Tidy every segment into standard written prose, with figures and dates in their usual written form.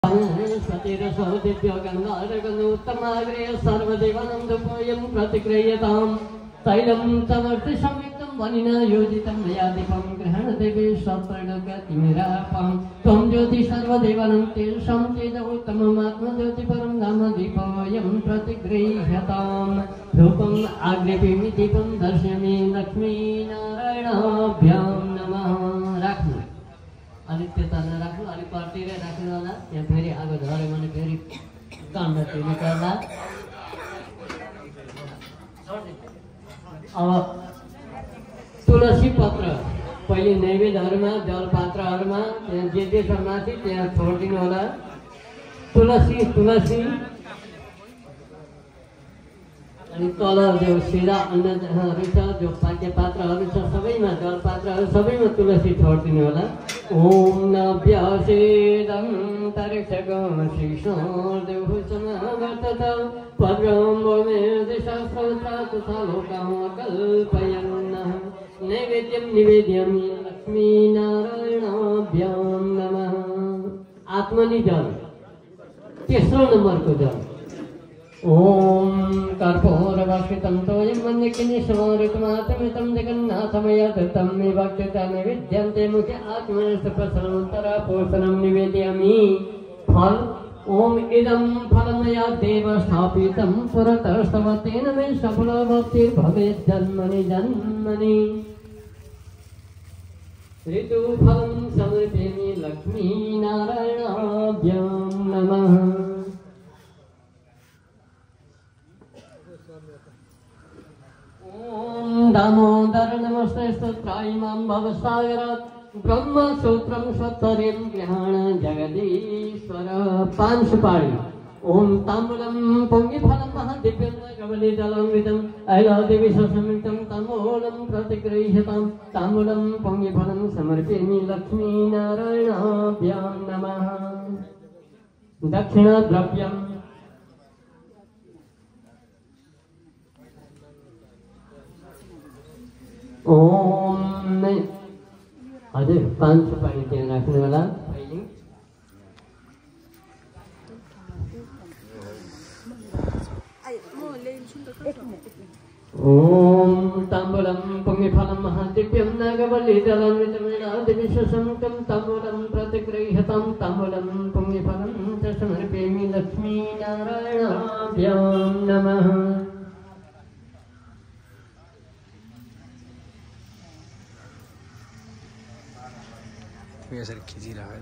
सतिरसोदिव्यगन्धारगनोत्तमाग्रे सर्वदेवानं धूपोऽयं प्रतिगृह्यतां तैलं समर्थे संयुक्तं वनिना योजितं मया दीपं ग्रहणदेवी सत्रलोकतिमिरापं त्वं ज्योति सर्वदेवानं तेषां तेजोत्तममात्मज्योतिपरं नाम दीपोऽयं प्रतिगृह्यतां धूपम् आग्रेपीमि दीपं दर्शयामि लक्ष्मीनारायणाभ्यां नमः। राख्नु अलिक त्यताना राख्नु, अलिक पर्तिरै राख्नु होला। यहाँ फेरि आगो झऱ्यो भने फेरि काण्ड तिर्नुपर्ला। अब तुलसी पत्र पहिले नैवेद्यहरूमा जलपात्रहरूमा त्यहाँ जे जे छ माथि त्यहाँ छोडिदिनु होला। तुलसी तुलसी अनि तल जो सिधा अन्नहरू छ, जो पाक्य पात्रहरू छ, सबैमा जलपात्रहरू सबैमा तुलसी छोडिदिनु होला। ओम नभ्यसेदं तरिक्षगं शिशोर्देवसमवर्तत पद्रं वमेर्दिशास्त्रत्रात् लोकाः कल्पयन्नः नैवेद्यं निवेद्यामि लक्ष्मीनारायणाभ्यां नमः। आत्मनि जल तेस्रो नम्बरको जल। ओम कर्पूरवासितं तोयं मन्यकिनिशमारुतमातमितं जगन्नाथमयधृतं विभक्तिता निवेद्यन्ते मुखे आत्मनस्तप्रसरन्तरा पोषणं निवेदयामि। फल ओम इदं फलं मया देव स्थापितं पुरतस्तव तेन मे सफला भक्तिर्भवेत् जन्मनि जन्मनि। ऋतुफलं समर्पयामि लक्ष्मीनारायणाभ्यां नमः। ओम दामोदर नमस्ते स्तोत्रायिमां भवसागरात् ब्रह्मसूत्रं स्वत्वरिं ग्रहण जगदीश्वर। 5 सुपारी। ओम ताम्बूलं पुण्यफलं महादिव्यं कवलितलंवितं ऐलादेवी ससंयुक्तं ताम्बूलं प्रतिगृह्यतां ताम्बूलं पुण्यफलं समर्पयामि लक्ष्मीनारायणाभ्यां नमः। दक्षिणद्रव्यम् ओम हजुर 5 सुपारी त्यहाँ राख्नु होला। ओम ताम्बूलं पुण्यफलं महादिव्यं नागवल्लीदलंवितमेनादेवी ससंयुक्तं ताम्बूलं प्रतिगृह्यतां ताम्बूलं पुण्यफलं च समर्पयामि लक्ष्मीनारायणाभ्यां नमः। सर खिची रहा है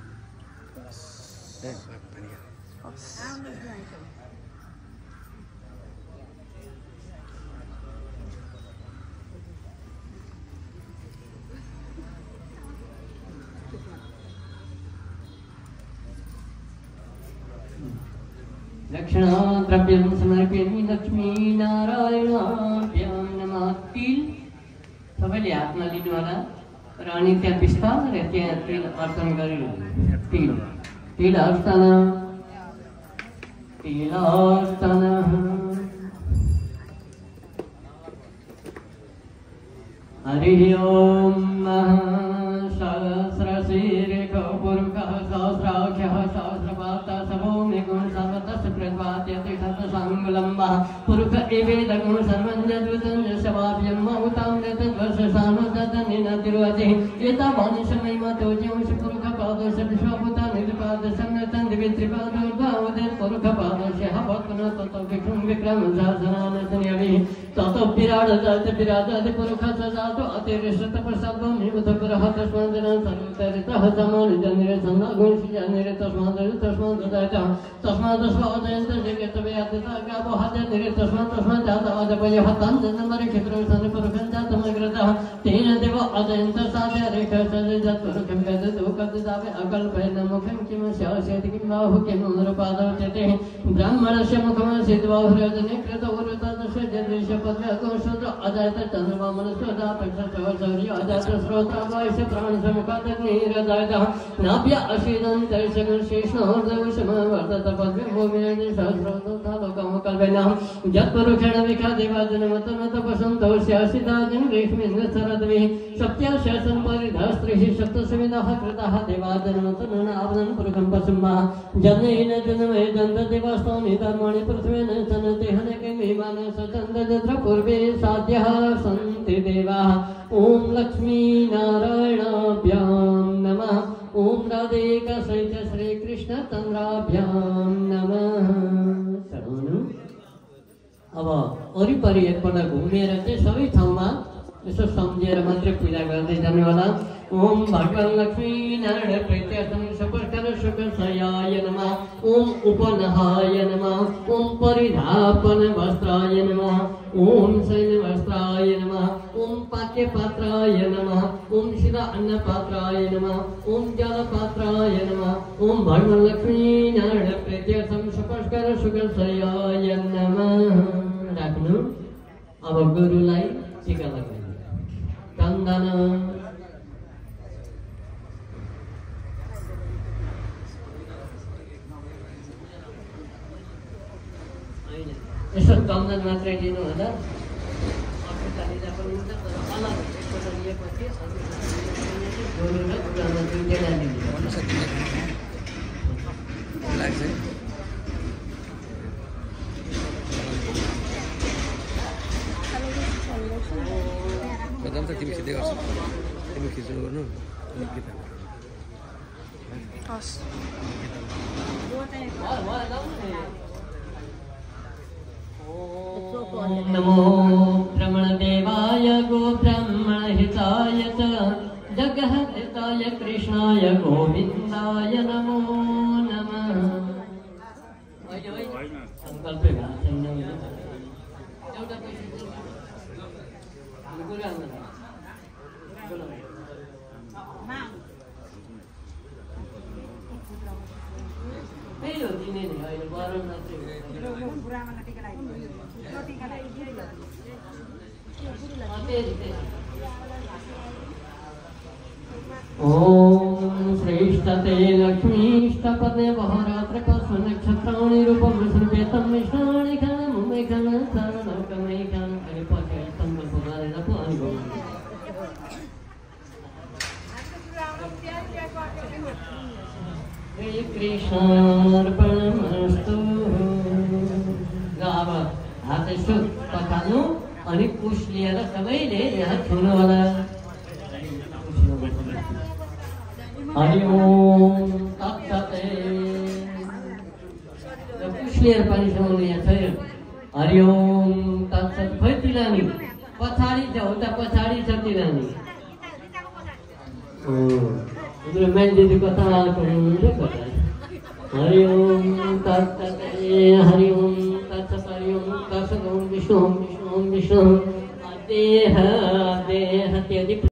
दक्षिणद्रव्यं समर्पयामि लक्ष्मीनारायणाभ्यां नमः। तिल सबैले हातमा लिनु होला र अनि त्यहाँ बिस्तारै त्यहाँ तिल अर्पण गरिनु। तिल तिल अर्चन तिल अर्चन हरि ओम सहस्रशीर्ष पुरुषः सहस्राक्षः सहस्रपादः सभूमि गुण सर्वतः प्रतिपाद्यते शतसाङ्गुलम्बः पुरुष एवेदगुण सर्वं यद्वितं यशवाभ्यं महुतां तद्वर्षसानुतनिनतिर्वचः एतावानि समयमतो ज्योंष पुरुषपादस्य विश्वभूता निर्पादसंयतं दिवित्रिपादोर्भावदेत् पुरुषपादस्य भक्नो ततो विक्रम विक्रम सहस्रानसनियभिः ततो विराजते विराजते पुरुषस्य जातो अतिरिष्ट प्रसादो निवृत्तपुरः तस्माद् सर्वतरितः समानिजनिरे सन्नागुणसिजनिरे तस्माद् तस्माद् स्वादयन्त जगत्तव्यातता गावो हजनिरे तस्माद् जातवजपयः तन्जनमरि क्षिप्रं सन्निपुरुषं जातमग्रतः तेन देव अजयन्त साध्यरेखसजत्पुरुषं गदतो कददावे अकल्पयन् मुखं किं स्यास्यति किं बाहु किं उदरपादौ चते ब्राह्मणस्य मुखं सिद्धबाहुर्यजने कृतवरुतः देवास्तानि धर्माणि पृथ्वीन सनते हनके मेमान सचन्द्र पूर्वे साध्यः सन्ति देवाः ॐ लक्ष्मी नारायणाभ्यां नमः ॐ राधेका सहित श्री कृष्ण चन्द्राभ्यां नमः। अब वरिपरि एकपल्ट घुमेर चाहिँ सबै ठाउँमा यसो सम्झेर मात्रै पूजा गर्दै जानु होला। ओम भगवान लक्ष्मी नारायण प्रीत्यर्थम सपर्कर सुखसयाय नमः। ओम उपनहाय नमः। ओम परिधापन वस्त्राय नमः। ओम शयन वस्त्राय नमः। ओम पाक्य पात्राय नमः। ओम शिरा अन्न पात्राय नमः। ओम जल पात्राय नमः। ओम भगवान लक्ष्मी नारायण प्रीत्यर्थम सपर्कर सुखसयाय नमः। राख्नु। अब गुरुलाई टीका लगाउनु। चन्दन यसो चन्दन मात्रै दिनु होला। अफिसले पनि हुन्छ तर अलग एकपल्ट लिएपछि गोरु र चन्दन दुईटै दिनु बदाम त तिमी खिच्दै गर्छौ, तिमी खिच्नु गर्नु नमो ब्रह्मणदेवाय गो ब्रह्मणहिताय च जगद्हिताय कृष्णाय गोविन्दाय नमो नमः। संकल्पै भएको छैन एउटा त्यही हो दिने नि अहिले गरम ओम श्रेष्ठते लक्ष्मीष्टपदे वहरात्रपस्व नक्षत्राणि रूपं सर्वेतं मिष्टाणि खानं मैखानं शरणकमैखानं। अहिले पछि संकल्प गरेर पो अनुभव कृष्णार्पणमस्तु। अब हात यसो पखाल्नु अनि पुष लिएर सबैले यहाँ छुनु होला। हरि ओम तत्सते। पुष लिएर पानी समाउनु यहाँ छैन। हरि ओम तत्सत। खोइ तिलानी पछाडि छ उता पछाडि छ तिलानी। मान्छे कता हरि ओम तत्सत। हरि ओम तत्सत। हरि ओम तत्सत। ओम विष्णु ओम विष्णु ओम विष्णु देह देह त्यदि